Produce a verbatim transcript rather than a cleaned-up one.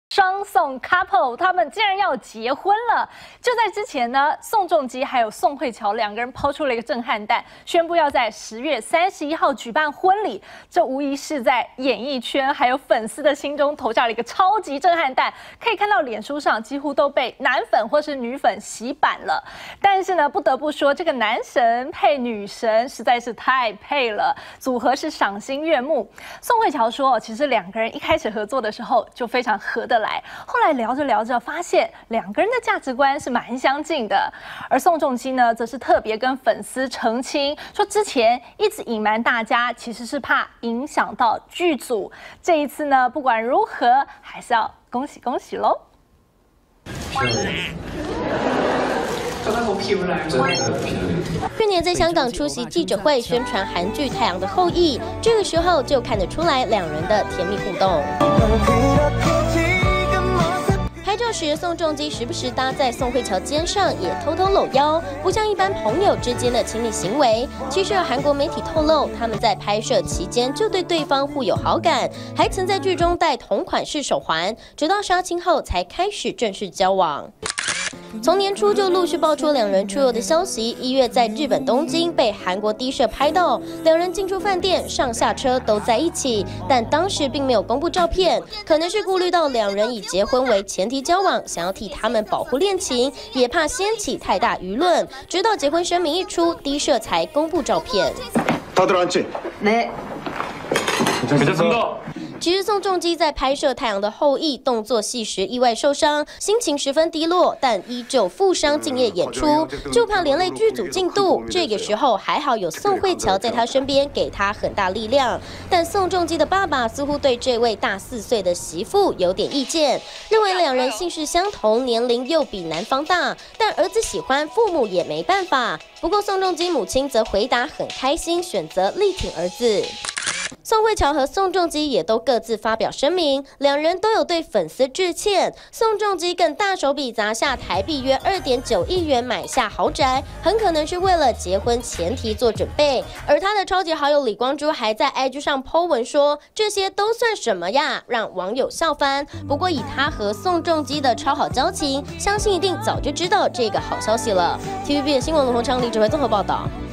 双宋 couple 他们竟然要结婚了！就在之前呢，宋仲基还有宋慧乔两个人抛出了一个震撼弹，宣布要在十月三十一号举办婚礼。这无疑是在演艺圈还有粉丝的心中投下了一个超级震撼弹。可以看到脸书上几乎都被男粉或是女粉洗版了。但是呢，不得不说，这个男神配女神实在是太配了，组合是赏心悦目。宋慧乔说，其实两个人一开始合作的时候就非常合得来，后来聊着聊着，发现两个人的价值观是蛮相近的。而宋仲基呢，则是特别跟粉丝澄清，说之前一直隐瞒大家，其实是怕影响到剧组。这一次呢，不管如何，还是要恭喜恭喜喽！ 做得好漂亮，真的很漂亮。 去年在香港出席记者会宣传韩剧《太阳的后裔》，这个时候就看得出来两人的甜蜜互动。拍照时，宋仲基时不时搭在宋慧乔肩上，也偷偷搂腰，不像一般朋友之间的亲密行为。其实，韩国媒体透露，他们在拍摄期间就对对方互有好感，还曾在剧中戴同款式手环，直到杀青后才开始正式交往。从年初就陆续爆出两人出游的消息，一月在日本东京被韩国的社拍到，两人进出饭店、上下车都在一起，但当时并没有公布照片，可能是顾虑到两人以结婚为前提交往，想要替他们保护恋情，也怕掀起太大舆论。直到结婚声明一出，的社才公布照片。 네。괜찮습니다。 其实宋仲基在拍摄《太阳的后裔》动作戏时意外受伤，心情十分低落，但依旧负伤敬业演出，就怕连累剧组进度。这个时候还好有宋慧乔在他身边，给他很大力量。但宋仲基的爸爸似乎对这位大四岁的媳妇有点意见，认为两人姓氏相同，年龄又比男方大，但儿子喜欢，父母也没办法。不过宋仲基母亲则回答很开心，选择力挺儿子。宋慧乔和宋仲基也都各自发表声明，两人都有对粉丝致歉。宋仲基更大手笔砸下台币约二点九亿元买下豪宅，很可能是为了结婚前提做准备。而他的超级好友李光洙还在 I G 上 po 文说：“这些都算什么呀？”让网友笑翻。不过以他和宋仲基的超好交情，相信一定早就知道这个好消息了。T V B 的新闻罗宏昌、李志辉综合报道。